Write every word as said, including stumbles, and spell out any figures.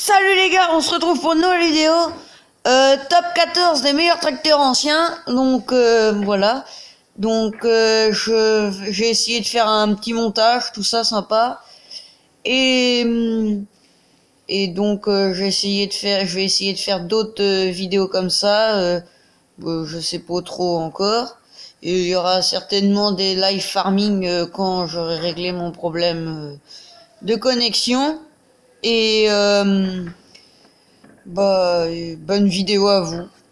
Salut les gars, on se retrouve pour une nouvelle vidéo. Euh, top quatorze des meilleurs tracteurs anciens. Donc euh, voilà. Donc euh, je j'ai essayé de faire un petit montage, tout ça sympa. Et et donc euh, j'ai essayé de faire, je vais essayer de faire d'autres euh, vidéos comme ça. Euh, euh, je sais pas trop encore. Et il y aura certainement des live farming euh, quand j'aurai réglé mon problème euh, de connexion. Et euh, bah, bonne vidéo à vous.